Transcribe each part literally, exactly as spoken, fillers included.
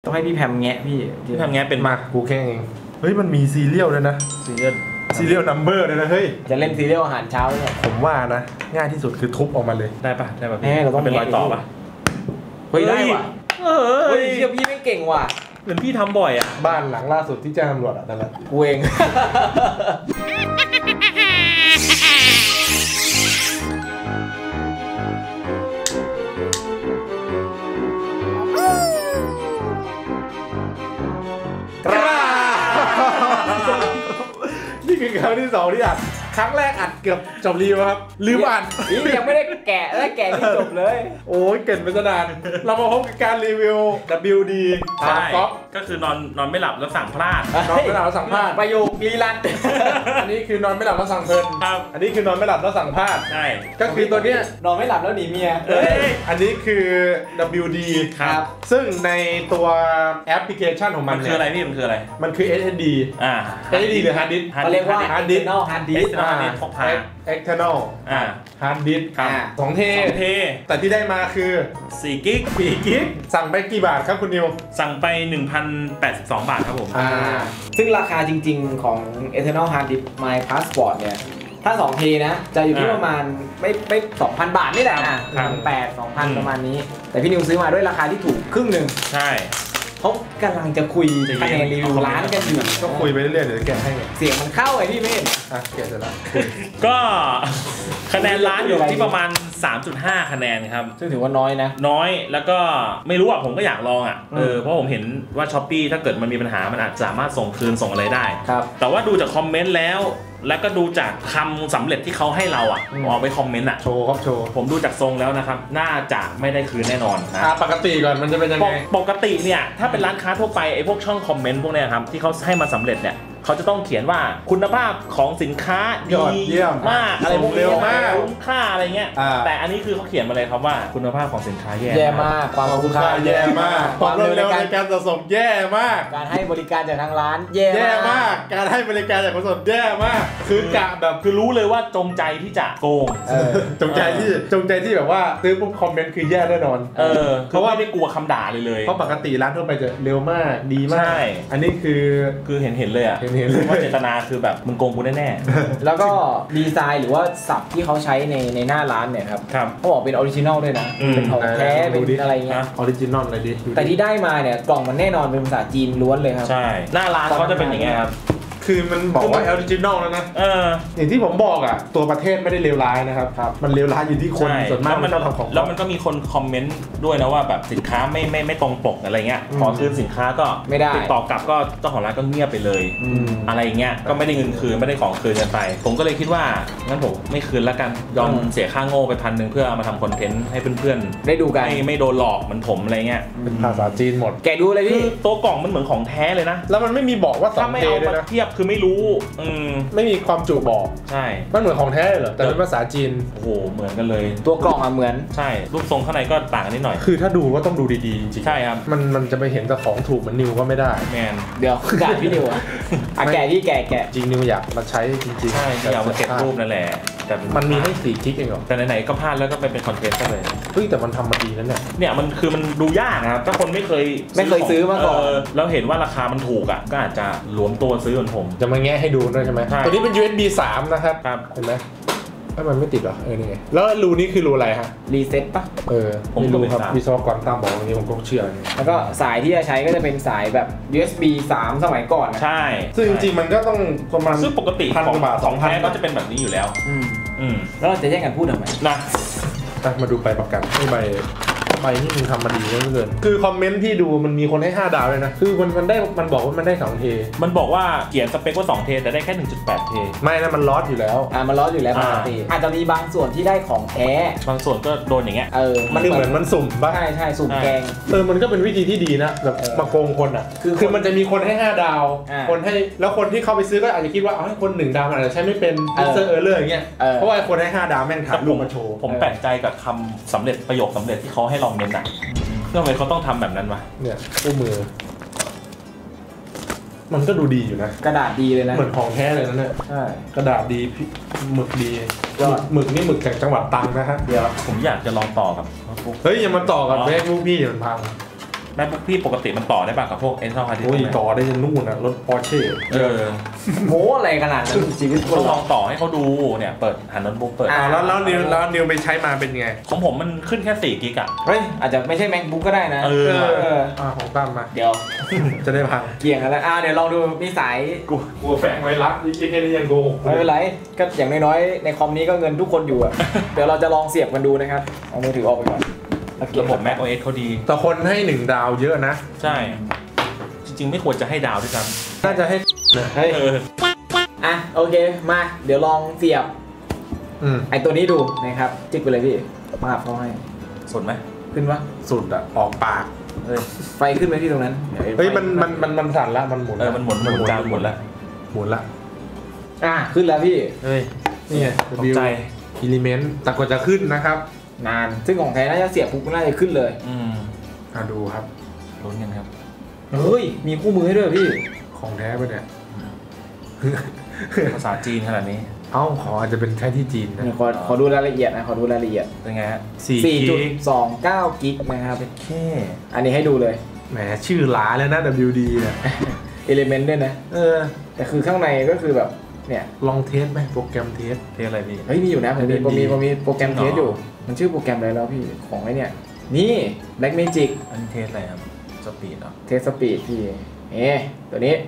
ต้องให้พี่แพมแงะพี่พี่แพมแงะเป็นมากูแค่เองเฮ้ยมันมีซีเรียลด้วยนะซีเรียลซีเรียลนัมเบอร์เลยนะเฮ้ยจะเล่นซีเรียลอาหารเช้าเนี่ยผมว่านะง่ายที่สุดคือทุบออกมาเลยได้ปะได้ปะพี่เราต้องเป็นรอยต่อปะเฮ้ยได้ว่ะเฮ้ยเชื่อพี่ไม่เก่งว่ะเหมือนพี่ทำบ่อยอ่ะบ้านหลังล่าสุดที่แจ้งตำรวจอ่ะนั่นแหละกูเองนี่คือครั้งที่สองที่อัดครั้งแรกอัดเกือบจบรีวครับลืมอัดนี่ยังไม่ได้แกะและแกะที่จบเลยโอ้ยเกินไปซะนานเรามาพบกับการรีวิว ดับเบิลยู ดีใช่ก็คือนอนนอนไม่หลับแล้วสั่งพลาดนอนไม่หลับแล้วสั่งพลาดประโยคลีลันอันนี้คือนอนไม่หลับแล้วสั่งเพลินครับอันนี้คือนอนไม่หลับแล้วสั่งพลาดใช่ก็คือตัวเนี้ยนอนไม่หลับแล้วหนีเมียเอ้ยอันนี้คือ ดับเบิลยู ดีครับซึ่งในตัวแอปพลิเคชันของมันคืออะไรพี่มันคืออะไรมันคือ เอส เอส ดีอ่าเอส เอส ดี หรือ Hard Disk เขาเรียกว่า Hard Disk Hard Disk พกพา External อ่า Hard Disk ครับสองเทเทแต่ที่ได้มาคือสี่กิกสี่กิกสั่งไปกี่บาทครับคุณนิวสั่งไป หนึ่งพันแปดสิบสอง บาทครับผมอ่าซึ่งราคาจริงๆของ Eternal Hard Disk My Passport เนี่ยถ้าสองทีนะจะอยู่ที่ประมาณไม่ไม่ สองพัน บาทนี่แหละอ่ะ หนึ่งพันแปดร้อย สองพัน ประมาณนี้แต่พี่นิวซื้อมาด้วยราคาที่ถูกครึ่งหนึ่งใช่เขากำลังจะคุยคะแนนรีวิวร้านกันอยู่ก็คุยไปเรื่อยๆเดี๋ยวแกะให้เสียงมันเข้าไอ้พี่เมธอ่ะแกะเสร็จแล้วก็คะแนนร้านอยู่ที่ประมาณ สามจุดห้า คะแนนครับซึ่งถือว่าน้อยนะน้อยแล้วก็ไม่รู้อ่ะผมก็อยากลองอ่ะเออเพราะผมเห็นว่า Shopee ถ้าเกิดมันมีปัญหามันอาจสามารถส่งคืนส่งอะไรได้ครับแต่ว่าดูจากคอมเมนต์แล้วแล้วก็ดูจากคำสำเร็จที่เขาให้เราอ่ะออกไปคอมเมนต์อ่ะโชว์ครับโชว์ผมดูจากทรงแล้วนะครับน่าจะไม่ได้คืนแน่นอนนะปกติก่อนมันจะเป็นยังไงปกติเนี่ยถ้าเป็นร้านค้าทั่วไปไอ้พวกช่องคอมเมนต์พวกเนี้ยครับที่เขาให้มาสำเร็จเนี่ยเขาจะต้องเขียนว่าคุณภาพของสินค้าดีมากอะไรพวกนี้มากคุ้มค่าอะไรเงี้ยแต่อันนี้คือเขาเขียนมาเลยครับว่าคุณภาพของสินค้าแย่แย่มากความคุ้มค่าแย่มากความรวดเร็วในการส่งแย่มากการให้บริการจากทางร้านแย่มากการให้บริการจากคนส่งแย่มากคือกะแบบคือรู้เลยว่าจงใจที่จะโกงจงใจที่จงใจที่แบบว่าซื้อปุ๊บคอมเมนต์คือแย่แน่นอนเออเพราะว่าไม่กลัวคำด่าเลยเลยเพราะปกติร้านทั่วไปจะเร็วมากดีมากอันนี้คือคือเห็นเห็นเลยอ่ะเห็นเลยว่าเจตนาคือแบบมึงโกงกูแน่ๆแล้วก็ดีไซน์หรือว่าศัพท์ที่เขาใช้ในในหน้าร้านเนี่ยครับเขาบอกเป็นออริจินอลด้วยนะเป็นของแท้เป็นอะไรเงี้ยออริจินอลอะไรดิแต่ที่ได้มาเนี่ยกล่องมันแน่นอนเป็นภาษาจีนล้วนเลยครับใช่หน้าร้านเขาจะเป็นอย่างเงี้ยครับคือมันบอกว่าออริจินอลแล้วนะเอออย่างที่ผมบอกอ่ะตัวประเทศไม่ได้เลวร้ายนะครับมันเลวร้ายอยู่ที่คนส่วนมากมันต้องทำของแล้วมันก็มีคนคอมเมนต์ด้วยนะว่าแบบสินค้าไม่ไม่ไม่ตรงปกอะไรเงี้ยขอคืนสินค้าก็ไม่ได้ติดต่อกลับก็เจ้าของร้านก็เงียบไปเลยอะไรเงี้ยก็ไม่ได้เงินคืนไม่ได้ของคืนกันไปผมก็เลยคิดว่างั้นผมไม่คืนแล้วกันยอมเสียค่าโง่ไปพันหนึ่งเพื่อเอามาทำคอนเทนต์ให้เพื่อนๆได้ดูกันไม่ไม่โดนหลอกเหมือนผมอะไรเงี้ยเป็นภาษาจีนหมดแกดูเลยพี่ตัวกล่องมันเหมือนของแท้เลยนะแล้วมันไม่มีบอกว่าสองเทด้วยนะเทียบคือไม่รู้อืมไม่มีความจุบอกใช่มันเหมือนของแท้เหรอแต่เป็นภาษาจีนโอ้โหเหมือนกันเลยตัวกล่องอ่ะเหมือนใช่รูปทรงข้างในก็ต่างกันนิดหน่อยคือถ้าดูก็ต้องดูดีๆจริงใช่ครับมันมันจะไปเห็นแต่ของถูกเหมือนนิวก็ไม่ได้แมนเดี๋ยวด่าพี่นิวอ่ะแกะที่แกะแกะจริงนิวอยากมาใช้จริงๆใช่อยากมาเก็บรูปนั่นแหละแต่มันมีให้สี่คลิกเองเหรอแต่ไหนๆก็พลาดแล้วก็ไปเป็นคอนเทนต์ก็เลยเฮ้ยแต่มันทำมาดีนั่นเนี่ยเนี่ยมันคือมันดูยากนะครับถ้าคนไม่เคยไม่เคยซื้อมาก่อนแล้วเห็นว่าราคามันถูกอ่ะก็อาจจะรวมตัวซื้อเหมือนผมจะมาแงะให้ดูด้วยใช่ไหมตัวนี้เป็น ยู เอส บี สาม นะครับเห็นไหมถ้ามันไม่ติดเหรอเออนี่ไงแล้วรูนี้คือรูอะไรฮะรีเซ็ตปะเออผมรู้ครับวิศวกรตามบอกอย่างนี้ผมก็เชื่อแล้วก็สายที่จะใช้ก็จะเป็นสายแบบ ยู เอส บี สาม สมัยก่อนใช่ซึ่งจริงๆมันก็ต้องประมาณซึ่งปกติพันกว่าบาทสองพันก็จะเป็นแบบนี้อยู่แล้วอืมอืมแล้วเราจะแย่งกันพูดทำไมนะมาดูใบประกันใบใบที่มึงทำมาดีเหลือเกินคือคอมเมนต์ที่ดูมันมีคนให้ห้าดาวเลยนะคือมันมันได้มันบอกว่ามันได้สองเทมันบอกว่าเขียนสเปคว่าสองเทแต่ได้แค่ หนึ่งจุดแปด เทไม่นะมันลอสอยู่แล้วอ่ามันลอสอยู่แล้วปกติอาจจะมีบางส่วนที่ได้ของแท้บางส่วนก็โดนอย่างเงี้ยเออมันคือเหมือนมันสุ่มป่ะใช่ใช่สุ่มแกงเออมันก็เป็นวิธีที่ดีนะแบบมาโกงคนอ่ะคือคือมันจะมีคนให้ห้าดาวคนให้แล้วคนที่เข้าไปซื้อก็อาจจะคิดว่าเอาให้คนหนึ่งดาวมันอาจจะใช้ไม่เป็นมิสเตอร์เออร์เลอร์อย่างเงี้ยเพราะว่าคนให้ห้าดาวแม่งถ่ายรูปมาโชว์ผมแปลกใจกับคำสำเร็จประโยคสำเร็จที่เขาให้ลองเมนอ่ะทำไมเขาต้องทำแบบนั้นวะเนี่ยคู่มือมันก็ดูดีอยู่นะกระดาษดีเลยนะเหมือนของแท้เลยนะเนี่ยใช่กระดาษดีหมึกดีหมึกนี่หมึกจากจังหวัดตรังนะฮะเดี๋ยวผมอยากจะลองต่อกับเฮ้ยอย่ามาต่อกับแม่ลูกพี่มันพัง MacBook พี่ปกติมันต่อได้ป่ะกับพวก Intel Hard Disk โอ้ยต่อได้จนนู่นนะรถ Porsche เออโม้อะไรขนาดนั้นชีวิตก็ลองต่อให้เขาดูเนี่ยเปิดหันโน้ตบุ๊กเปิดแล้วแล้วนิวแล้วนิวไปใช้มาเป็นไงของผมมันขึ้นแค่สี่กิกอะเฮ้ยอาจจะไม่ใช่ MacBook ก็ได้นะเอออ่าของตั้มมาเดี๋ยวจะได้พังเกี่ยงกันแล้วอ่าเดี๋ยวลองดูมีสายกูกลัวแฝงไวรัสนี่แค่นี้ยังโกหกไม่เป็นไรก็อย่างน้อยๆในคอมนี้ก็เงินทุกคนอยู่อะเดี๋ยวเราจะลองเสียบกันดูนะครับเอามือถือออกไปก่อนระบบ Mac โอ เอส เขาดีแต่คนให้หนึ่งดาวเยอะนะใช่จริงๆไม่ควรจะให้ดาวด้วยซ้ำน่าจะให้เฮ้ยอ่ะโอเคมาเดี๋ยวลองเสียบไอตัวนี้ดูนะครับจิ๊กไปเลยพี่มาเขาให้สุดไหมขึ้นวะสุดอะออกปากไฟขึ้นไหมที่ตรงนั้นเฮ้ยมันมันมันมันสั่นละมันหมุนเออมันหมุนมันหมุนหมุนละหมุนละอ่ะขึ้นแล้วพี่เฮ้ยนี่ไงตกใจอิเลเมนต์แต่กว่าจะขึ้นนะครับนานซึ่งของแท้น่าจะเสียบปุ๊บน่าจะขึ้นเลยอืมอ่ะดูครับลุ้นกันครับเฮ้ยมีคู่มือให้ด้วยพี่ของแท้ปะเนี่ยภาษาจีนขนาดนี้เอ้าขออาจจะเป็นแค่ที่จีนนะขอขอดูรายละเอียดนะขอดูรายละเอียดเป็นไงฮะสี่จุดสองเก้า กิกนะครับแค่อันนี้ให้ดูเลยแหมชื่อหลาเลยนะ ดับเบิลยู ดี เนี่ย Element ด้วยนะเออแต่คือข้างในก็คือแบบเนี่ยลองเทสไหมโปรแกรมเทสเทสอะไรพี่เฮ้ยมีอยู่นะผมมีผมมีผมมีโปรแกรมเทสอยู่มันชื่อโปรแกรมอะไรแล้วพี่ของไอ้เนี่ยนี่ Black Magic อันเทสอะไรครับสปีดเหรอเทสสปีดพี่เอ๊ะตัวนี้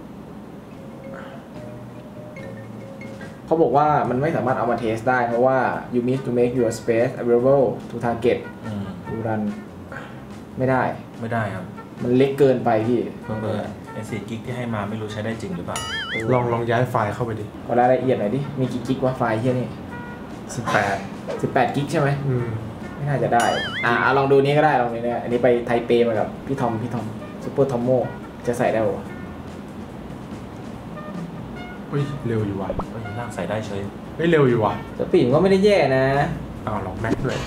เขาบอกว่ามันไม่สามารถเอามาเทสได้เพราะว่า you need to make your space available to target to run ไม่ได้ไม่ได้ครับมันเล็กเกินไปพี่เพิ่มเบอร์ไอ้สี่กิกที่ให้มาไม่รู้ใช้ได้จริงหรือเปล่าลองลองย้ายไฟล์เข้าไปดิขอรายละเอียดหน่อยดิมีกี่กิกวะไฟล์เฮียนี่สิบแปดสิบแปดกิกใช่ไหมอืมไม่น่าจะได้อ่าลองดูนี้ก็ได้ลองนี้เนี่ยอันนี้ไปไทเปมากับพี่ทอมพี่ทอมซูเปอร์ทอมโมจะใส่ได้ป่ะเฮ้ยเร็วอยู่ว่ะเฮ้ยร่างใส่ได้เฉยเฮ้ยเร็วอยู่ว่ะสปีดก็ไม่ได้แย่นะอ้าวลองแม็กเลย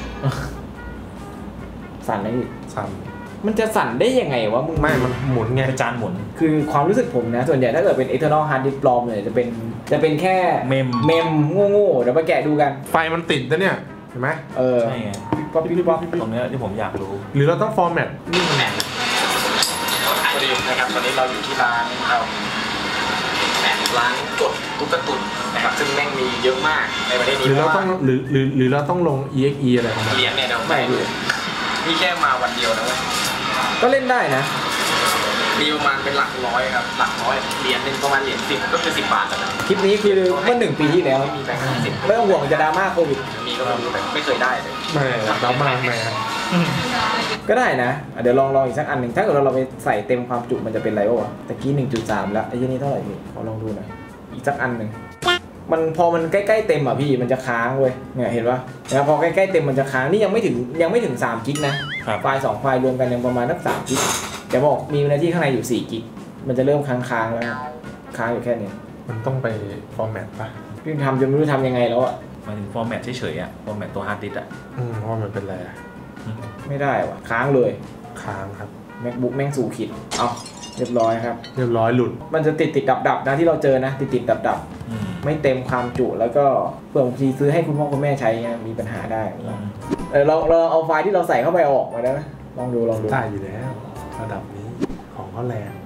สั่นไหมพี่สั่นมันจะสั่นได้ยังไงวะมึงไม่มันหมุนไงจานหมุนคือความรู้สึกผมนะส่วนใหญ่ถ้าเกิดเป็น external hard disk ปลอมเนี่ยจะเป็นจะเป็นแค่เมมเมมโง่ๆเดี๋ยวมาแกะดูกันไฟมันติดนะเนี่ยเห็นไหมเออใช่ไงป๊อปปี้ป๊อปตรงนี้ที่ผมอยากรู้หรือเราต้องฟอร์แมตนี่แหละพอดีนะครับตอนนี้เราอยู่ที่ร้านเราแหม่ร้านกดตุ๊กตุนนะครับซึ่งแม่งมีเยอะมากในประเทศนี้หรือเราต้องหรือหรือหรือเราต้องลง อี เอ็กซ์ อี อะไรของมันเหรียญเนี่ยเดี๋ยวไม่ดูนี่แค่มาวันเดียวนะเว้ยก็เล่นได้นะมีประมาณเป็นหลักร้อยครับหลักร้อยเหรียญหนึ่งประมาณเหรียญสิบก็คือสิบบาทแล้วคลิปนี้คือเมื่อหนึ่งปีที่แล้วมีแบงค์ห้าสิบไม่ต้องห่วงจะดราม่าโควิดมีก็ไม่เคยได้เลยไม่ดราม่าไม่ก็ได้นะเดี๋ยวลองลองอีกสักอันหนึ่งถ้าเกิดเราไปใส่เต็มความจุมันจะเป็นไรวะตะกี้ หนึ่งจุดสาม แล้วไอ้ยี่นี่เท่าไหร่พี่ขอลองดูหน่อยอีกสักอันหนึ่งมันพอมันใกล้ๆเต็มอ่ะพี่มันจะค้างเว้ยเนี่ยเห็นปะแล้วพอใกล้ๆเต็มมันจะค้างนี่ยังไม่ถึงยังไม่ถึงสามกิกนะไฟล์สองไฟล์รวมกันยังประมาณสักสามกิกแต่บอกมีหน้าที่ข้างในอยู่สี่กิกมันจะเริ่มค้างๆแล้วค้างอยู่แค่นี้มันต้องไปฟอร์แมตป่ะพี่ทำจนไม่รู้ทำยังไงแล้วอ่ะหมายถึงฟอร์แมตเฉยๆอ่ะฟอร์แมตตัวฮาร์ดดิสก์อ่ะอืมเพราะมันเป็นอะไรอ่ะไม่ได้ว่ะค้างเลยค้างครับ MacBook แม่งสู่ขีดเอาเรียบร้อยครับเรียบร้อยหลุดมันจะติดติดดับดับนะที่เราเจอนะติดติดดับดับไม่เต็มความจุแล้วก็เพื่อบางทีซื้อให้คุณพ่อคุณแม่ใช้เงี้ยมีปัญหาได้เออเราเราเอาไฟล์ที่เราใส่เข้าไปออกมาได้ไหมลองดูลองดูได้อยู่แล้วระดับนี้ของเขาแรง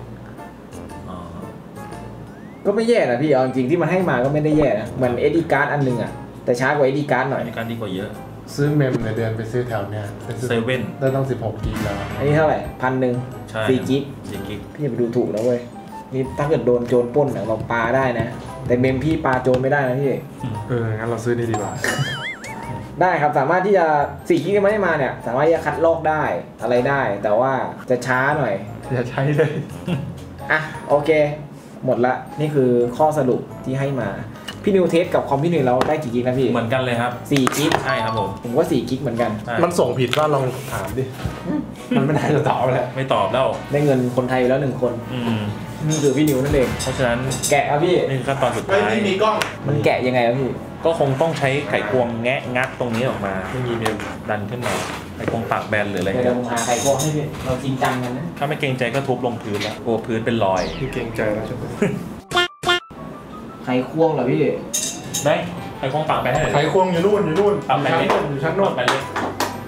ก็ไม่แย่นะพี่เอาจริงที่มันให้มาก็ไม่ได้แย่นะเหมือน เอส ดี card อันนึงอ่ะแต่ช้ากว่า เอส ดี card หน่อยเอส ดี card ดีกว่าเยอะซื้อเมมในเดือนไปซื้อแถวเนี้ยเซเว่นได้ต้องสิบหกกิกแล้วอันนี้เท่าไหร่พันหนึ่งสี่กิกสี่กิกพี่อย่าไปดูถูกนะเว้ยนี่ถ้าเกิดโดนโจรปล้นเนี่ยเราปาได้นะแต่เมมพี่ปาโจรไม่ได้นะพี่เอองั้นเราซื้อนี่ดีกว่าได้ครับสามารถที่จะสี่กิกไม่ได้มาเนี่ยสามารถที่จะคัดลอกได้อะไรได้แต่ว่าจะช้าหน่อยอย่าใช้เลยอ่ะโอเคหมดละนี่คือข้อสรุปที่ให้มาพี่นิวเทสกับคอมพี่นิวเราได้กี่กิกนะพี่เหมือนกันเลยครับสี่กิกใช่ครับผมผมว่าสี่กิกเหมือนกันมันส่งผิดก็ลองถามดิมันไม่ได้จะตอบแล้วไม่ตอบแล้วได้เงินคนไทยแล้วหนึ่งคนนี่คือพี่นิวนั่นเองเพราะฉะนั้นแกะครับพี่นี่ขั้นตอนสุดท้ายไม่มีกล้องมันแกะยังไงครับพี่ก็คงต้องใช้ไขควงแงะงัดตรงนี้ออกมาไม่มีเมมดันขึ้นมาไขควงปากแบนหรืออะไรเดี๋ยวผมหาไขควงให้พี่เราจริงจังกันนะถ้าไม่เกรงใจก็ทุบลงพื้นแล้วกลัวพื้นเป็นรอยพี่เกรงใจแล้วใช่ไหมไขควงเหรอพี่ได้ไขควงปากไปให้ไขควงอยู่นู่นอยู่นู่นปากไปเลยอยู่ชั้นโน่นไปเลยชั้นไหนวะ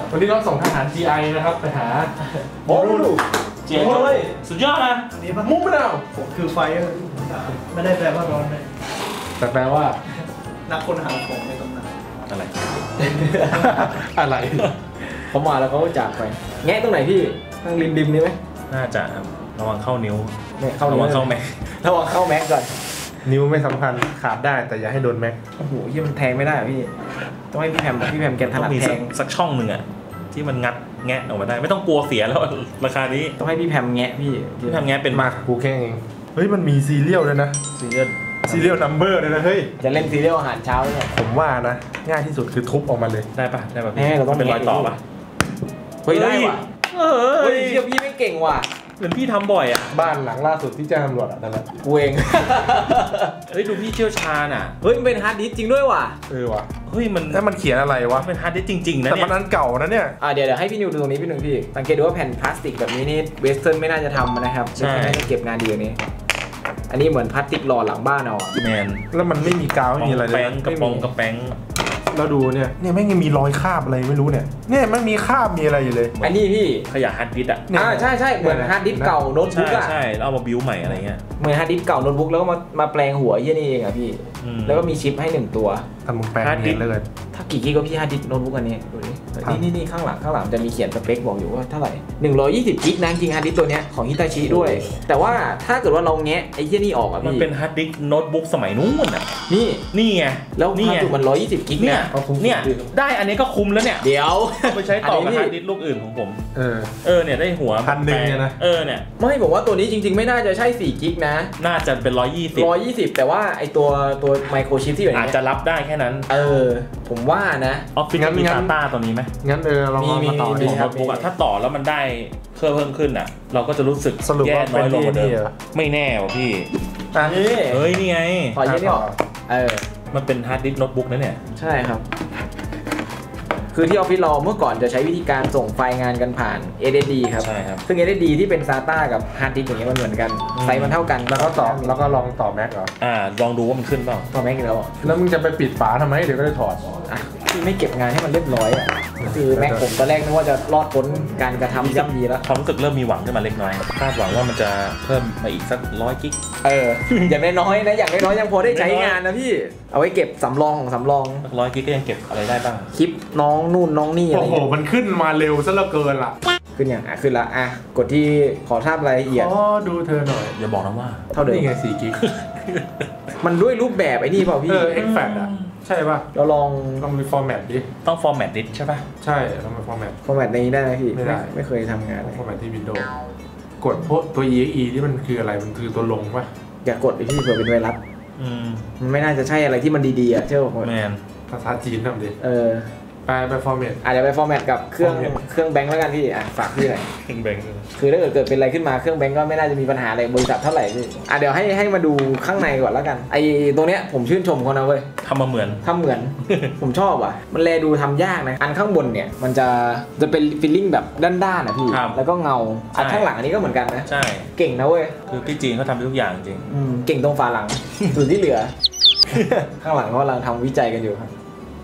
วันนี้เราส่งทหาร จี ไอ นะครับไปหาโอ้ดูเจ๋งเลยสุดยอดนะนี่มุ้งไม่เอาผมคือไฟไม่ได้แปลว่าร้อนเลยแต่แปลว่านักค้นหาของในตำนานอะไรอะไรเขามาแล้วเขาก็จากไปแงะตรงไหนพี่ทางริมริมนี่ไหมน่าจะระวังเข้านิ้วระวังเข้าแม็กระวังเข้าแม็กก่อนนิ้วไม่สำคัญขาดได้แต่อย่าให้โดนแม็กโอ้โหยี่มันแทงไม่ได้พี่ต้องให้พี่แพมพี่แพมแกถนัดแทงสักช่องหนึ่งอะที่มันงัดแงะออกมาได้ไม่ต้องกลัวเสียแล้วราคานี้ต้องให้พี่แพมแงะพี่พี่แพมแงะเป็นมากกูแค่เองเฮ้ยมันมีซีเรียลด้วยนะซีเรียลซีเรียลนัมเบอร์เลยนะเฮ้ยจะเล่นซีเรียลอาหารเช้าเนี่ยผมว่านะง่ายที่สุดคือทุบออกมาเลยได้ปะได้ปะพี่เราต้องเป็นรอยต่อปะเฮ้ยได้ว่ะเฮ้ยเชี่ยพี่ไม่เก่งว่ะเหมือนพี่ทำบ่อยอ่ะบ้านหลังล่าสุดที่แจ้งตำรวจอ่ะนั่นแหละกูเองเฮ้ยดูพี่เชี่ยวชาญอ่ะเฮ้ยมันเป็นฮาร์ดดิสก์จริงด้วยว่ะเออว่ะเฮ้ยมันแล้วมันเขียนอะไรวะเป็นฮาร์ดดิสก์จริงๆนะเนี่ยแต่มันอันเก่านะเนี่ยอ่าเดี๋ยวเดี๋ยวให้พี่นิวดูตรงนี้พี่หนึ่งพี่สังเกตดูว่าแผ่นพลาสติกแบบนี้นี่เวสเทิร์นไม่น่าจะทำนะครับใช่ไม่ได้เก็บงานดีอย่างนี้อันนี้เหมือนพลาสติกหล่อหลังบ้านเอาอ่ะแมนแล้วมันไม่มีกาวไม่มีอะไรเลยกระป๋องกระแป้งเราดูเนี่ยเนี่ยไม่ยังมีรอยคราบอะไรไม่รู้เนี่ยเนี่ยมันมีคราบมีอะไรอยู่เลยอันนี้พี่ขยะฮาร์ดดิสก์อ่ะอ่าใช่ใช่เหมือนฮาร์ดดิสก์เก่าโน้ตบุ๊กอ่ะใช่เอามาบิวใหม่อะไรเงี้ยเหมือนฮาร์ดดิสก์เก่าโน้ตบุ๊กแล้วก็มามาแปลงหัวยี่นี่เองอ่ะพี่แล้วก็มีชิปให้หนึ่งตัวทำมึงแปลงเนี่ยเลยถ้ากี่กิกก็พี่ฮาร์ดดิสก์โน้ตบุ๊กอันนี้ดูดินี่นี่นี่ข้างหลังข้างหลังจะมีเขียนสเปคบอกอยู่ว่าเท่าไหร่หนึ่งร้อยยี่สิบกิกนะจริงฮาร์ดดิสก์ตัวเนี้ยของฮิตาชิด้วยแต่ว่าถ้าเกิดว่าเราแงะไอ้ยี่นี่ออกอ่ะพี่มันเป็นฮาร์ดดิสก์โน้ตบุ๊กสมัยนู้นอ่ะนี่นี่ไงแล้วนี่มันร้อยยี่สิบกิกเนี่ยเนี่ยได้อันนี้ก็คุ้มแล้วเนี่ยเดี๋ยวไปใช้ต่อกับฮาร์ดดิสก์ลูกอื่นของผมเออเออเนี่ยได้หัวพันหนึ่งนะเออเนี่ยไม่บอกว่าตัวนี้จริงๆไม่น่าจะใช่สี่กิกนะน่าจะเป็นร้อยยี่สิบร้อยยี่สิบแต่ว่าไอตัวตัวไมโครชิปที่อยู่อาจจะรับได้แค่นั้นเออผมว่านะออฟฟิศมีซาต้าตัวนี้ไหมงั้นเออเรามาต่อดีครับถ้าต่อแล้วมันได้เครื่องเพิ่มขึ้นอ่ะเราก็จะรู้สึกแย่น้อยลงกว่าเดิมไม่แน่ว่ะพี่เฮ้ยนี่ไงขอยี่นี่ออกเออมันเป็นฮาร์ดดิสก์โน้ตบุ๊กนะเนี่ยใช่ครับคือที่ออฟฟิศเราเมื่อก่อนจะใช้วิธีการส่งไฟล์งานกันผ่าน เอส เอส ดี ครับใช่ครับซึ่ง เอส เอส ดี ที่เป็น ซาต้า กับฮาร์ดดิสก์อย่างเงี้ยมันเหมือนกันไซส์มันเท่ากันแล้วก็ต่อแล้วก็ลองต่อแม็กเหรออ่าลองดูว่ามันขึ้นเปล่าต่อแม็กอีกแล้วแล้วมึงจะไปปิดฝาทำไมเดี๋ยวก็ได้ถอดอ่ะที่ไม่เก็บงานให้มันเรียบร้อยอ่ะคือแม็กผมตอนแรกนึกว่าจะรอดพ้นการกระทำย่ำยีแล้วความรู้สึกเริ่มมีหวังขึ้นมาเล็กน้อยคาดหวังว่ามันจะเพิ่มมาอีกสักร้อยกิกเอออย่างน้อยๆนะอย่างน้อยๆยังพอได้ใช้งานนะพี่เอาไว้เก็บสำรองของสำรองร้อยกิกก็ยังเก็บอะไรได้บ้างคลิปน้องนู่นน้องนี่อะไรโอ้โหมันขึ้นมาเร็วซะเหลือเกินล่ะขึ้นอย่างอ่ะขึ้นละอ่ะกดที่ขอทราบรายละเอียดอ๋อดูเธอหน่อยอย่าบอกนะว่าเท่าเดิมนี่ไงสี่กิกมันด้วยรูปแบบไอ้นี่เปล่าพี่เออ extract อ่ะใช่ป่ะเราลองลองมีฟอร์แมตดิต้องฟอร์แมตดิใช่ป่ะใช่ต้องมีฟอร์แมตฟอร์แมตในนี้ได้ไหมพี่ไม่ได้ไม่เคยทำงานฟอร์แมตที่วินโดว์กดพวกตัว อี เอ็กซ์ อี ที่มันคืออะไรมันคือตัวลงป่ะอย่ากดไอ้พี่เผื่อเป็นไวรัสมันไม่น่าจะใช่อะไรที่มันดีๆอ่ะเชื่อผมแมนภาษาจีนทำดิเออไปไปฟอร์แมตอาจจะไปฟอร์แมตกับเครื่องเครื่องแบงค์แล้วกันพี่อ่ะฝากพี่หน่อยเครื่องแบงค์คือถ้าเกิดเกิดเป็นอะไรขึ้นมาเครื่องแบงค์ก็ไม่น่าจะมีปัญหาอะไรบริษัทเท่าไหร่พี่อ่ะเดี๋ยวให้ให้มาดูข้างในก่อนแล้วกันไอ้ตรงเนี้ยผมชื่นชมเขานะเว้ยทำมาเหมือนทำเหมือนผมชอบอ่ะมันแลดูทำยากนะอันข้างบนเนี่ยมันจะจะเป็นฟีลลิ่งแบบด้านๆนะพี่แล้วก็เงาอันข้างหลังอันนี้ก็เหมือนกันนะใช่เก่งนะเว้ยคือที่จีนเขาทำทุกอย่างจริงเก่งตรงฝาหลังส่วนที่เหลือข้างหลังเขากำลังทำวิจัยกันอยู่ครับ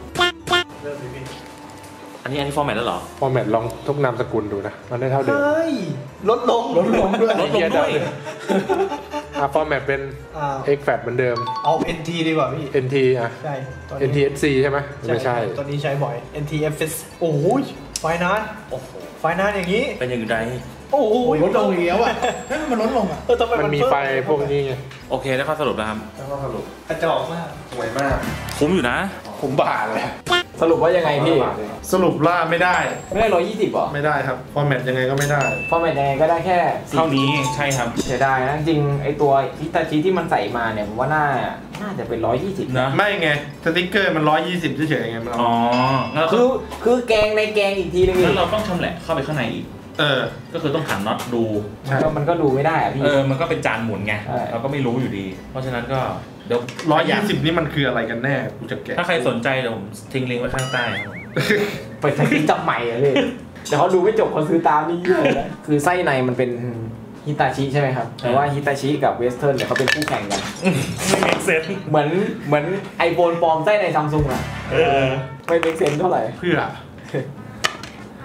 อันนี้อันนี้ฟอร์แมตแล้วเหรอฟอร์แมตลองทุกนามสกุลดูนะมันได้เท่าเดิมเฮ้ยลดลงลดลงด้วยลดลงด้วยอ่ะฟอร์แมตเป็น extract เหมือนเดิมเอา เอ็น ที ดีกว่าพี่เอ็น ที อ่ะใช่เอ็น ที เอฟ ซี ใช่ไหมไม่ใช่ตอนนี้ใช้บ่อย เอ็น ที เอฟ เอส โอ้ยไฟนานโอ้โหไฟนานอย่างนี้เป็นอย่างไรโอ้โหลดลงอีกแล้วอ่ะนั่นมันลดลงอ่ะเออทำไมมันมีไฟพวกนี้ไงโอเคได้ข้อสรุปแล้วครับได้ข้อสรุปกระจอกมากสวยมากคุ้มอยู่นะคุ้มบาทเลยสรุปว่ายังไงพี่สรุปล่าไม่ได้ไม่ได้ร้อยยี่สิบหรอไม่ได้ครับฟอร์แมตยังไงก็ไม่ได้ฟอร์แมตยังไงก็ได้แค่เท่านี้ใช่ครับเสียดายนะจริงไอตัวฮิตาชิที่มันใส่มาเนี่ยผมว่าน่าน่าจะเป็นร้อยยี่สิบนะไม่ไงสติ๊กเกอร์มันร้อยยี่สิบเฉยๆไงมันอ๋อคือคือแกงในแกงอีกทีนึงแล้วเราต้องชำแหละเข้าไปข้างในอีกเออก็คือต้องหันน็อตดูมันก็ดูไม่ได้อะพี่เออมันก็เป็นจานหมุนไงเราก็ไม่รู้อยู่ดีเพราะฉะนั้นก็เดี๋ยวร้อยยี่สิบนี่มันคืออะไรกันแน่กูจะแกะถ้าใครสนใจเดี๋ยวผมทิ้งลิงก์ไว้ข้างใต้ไปใช้ที่จับใหม่เลยแต่เขาดูไม่จบเขาซื้อตามนี่เยอะเลยคือไส้ในมันเป็นฮิตาชิใช่ไหมครับแต่ว่าฮิตาชิกับเวสเทิร์นเนี่ยเขาเป็นคู่แข่งกันไม่เมคเซนเหมือนเหมือนไอโฟนปลอมไส้ในซัมซุงอะไม่เมคเซนเท่าไหร่เพื่อ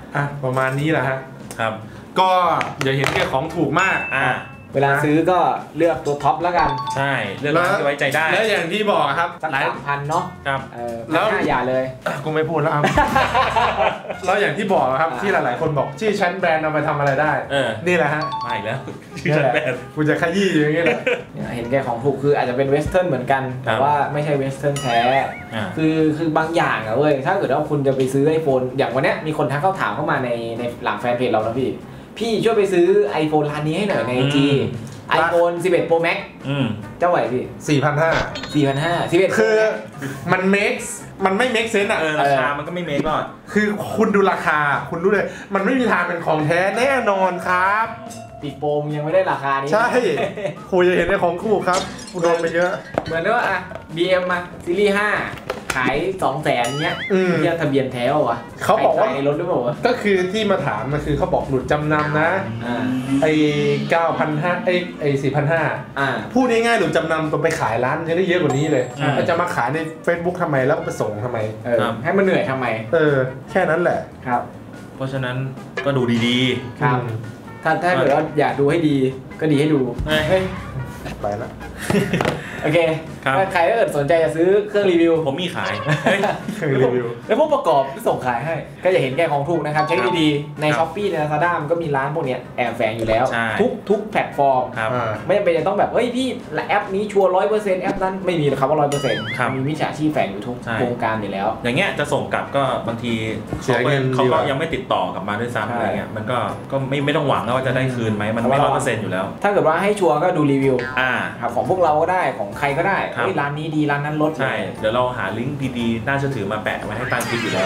อ่ะประมาณนี้แหละฮะครับก็อย่าเห็นแค่ของถูกมากอ่าเวลาซื้อก็เลือกตัวท็อปแล้วกันใช่เลือกร้านที่ไว้ใจได้แล้วอย่างที่บอกครับสักสามพันเนาะครับแล้วอย่าเลยกูไม่พูดแล้วครับแล้วอย่างที่บอกครับที่หลายๆคนบอกชื่อชั้นแบรนด์เอาไปทำอะไรได้นี่แหละฮะไม่แล้วชื่อชั้นแบรนด์กูจะขยี้อยู่อย่างนี้แหละเห็นแก่ของถูกคืออาจจะเป็นเวสเทิร์นเหมือนกันแต่ว่าไม่ใช่เวสเทิร์นแท้คือคือบางอย่างอะเว้ยถ้าเกิดว่าคุณจะไปซื้อไอโฟนอย่างวันนี้มีคนทักเข้าถามเข้ามาในในหลังแฟนเพจเรานะพี่พี่ช่วยไปซื้อ iPhone ร้านนี้ให้หน่อยใน จี iPhone สิบเอ็ด Pro Max เจ้าไหวพี่สี่พันห้าร้อยสี่พันห้าร้อย สิบเอ็ดคือมัน makes มันไม่ make sense อ่ะเออราคามันก็ไม่ make หรอกคือคุณดูราคาคุณรู้เลยมันไม่มีทางเป็นของแท้แน่นอนครับปีโปมยังไม่ได้ราคานี้ใช่คุยจะเห็นในของคู่ครับกูโดนไปเยอะเหมือนว่าอ่ะ บี เอ็ม มาซีรีส์ห้าขาย สองแสน เงี้ยเรียกทะเบียนแท้วะเขาบอกว่าในรถหรือเปล่าวะก็คือที่มาถามมันคือเขาบอกหลุดจำนำนะไอ้เก้าพันห้าไอ้ไอ้สี่พันห้าพูดง่ายๆหลุดจำนำตัวไปขายร้านจะได้เยอะกว่านี้เลยมันจะมาขายใน Facebook ทำไมแล้วก็ไปส่งทำไมให้มันเหนื่อยทำไมเออแค่นั้นแหละครับเพราะฉะนั้นก็ดูดีๆครับถ้าถ้าเกิดว่าอยากดูให้ดีก็ดีให้ดูเฮ้ยไปแล้วโอเคถ้าใครถ้าเกิดสนใจจะซื้อเครื่องรีวิวผมมีขายเครื่องรีวิวแล้วพวกประกอบที่ส่งขายให้ก็จะเห็นแก่ของถูกนะครับเช็คดีๆใน Shopee ใน Lazada มันก็มีร้านพวกนี้แอบแฝงอยู่แล้วทุกทุกแพลตฟอร์มไม่จำเป็นจะต้องแบบเฮ้ยพี่แอปนี้ชัวร์ร้อยเปอร์เซ็นต์แอปนั้นไม่มีครับว่าร้อยเปอร์เซ็นต์มีมิจฉาชีพแฝงอยู่ทุกโครงการอยู่แล้วอย่างเงี้ยจะส่งกลับก็บางทีเขาก็ยังไม่ติดต่อกลับมาด้วยซ้ำอะไรเงี้ยมันก็ก็ไม่ไม่ต้องหวังว่าจะได้คืนไหมมันไม่ร้อยเปอร์เซ็นต์อยู่แล้วถ้าเกิดว่าให้ชัวร์ก็ดูรีวิวของพวกเราก็ได้ของใครก็ได้ร้านนี้ดีร้านนั้นลดใช่เดี๋ยวเราหาลิงก์ดีๆน่าเชื่อถือมาแปะไว้ให้ใต้คลิปอยู่แล้ว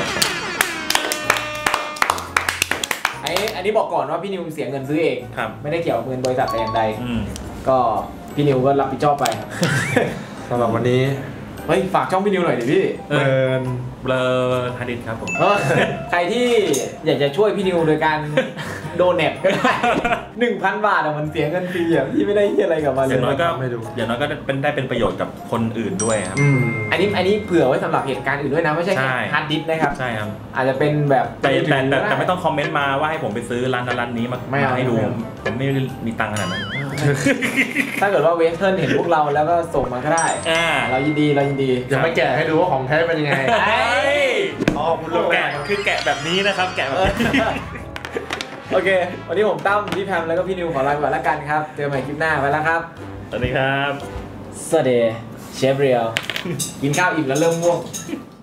ไอ้อันนี้บอกก่อนว่าพี่นิวเสียเงินซื้อเองไม่ได้เกี่ยวกับเงินบริษัทแต่อย่างใดก็พี่นิวก็รับผิดชอบไปสำหรับวันนี้เฮ้ยฝากช่องพี่นิวหน่อยดิพี่เบิร์นเบลอฮาดิสครับผมใครที่อยากจะช่วยพี่นิวโดยการโดเน็ตก็ได้หนึ่งพันบาทอะมันเสียเงินฟรีอะพี่ไม่ได้เหี้ยอะไรกับมันเลยอย่างน้อยก็อย่างน้อยก็เป็นได้เป็นประโยชน์กับคนอื่นด้วยครับอันนี้อันนี้เผื่อไว้สำหรับเหตุการณ์อื่นด้วยนะไม่ใช่แค่ฮาร์ดดิสก์นะครับใช่ครับอาจจะเป็นแบบแต่แต่แต่ไม่ต้องคอมเมนต์มาว่าให้ผมไปซื้อร้านร้านนี้มาให้ดูผมไม่มีตังค์ขนาดนั้นถ้าเกิดว่าเวสเทิร์นเห็นพวกเราแล้วก็ส่งมาก็ได้เรายินดีเรายินดีจะไม่แกะให้ดูว่าของแท้เป็นยังไงอ๋อคุณแกะคือแกะแบบนี้นะครับแกะแบบนี้โอเควันนี้ผมตั้มพี่แพมแล้วก็พี่นิวขอลาไปก่อนแล้วกันครับเจอกันใหม่คลิปหน้าไปแล้วครับสวัสดีครับสวัสดีเชฟเรียวกินข้าวอิ่มแล้วเริ่มง่วง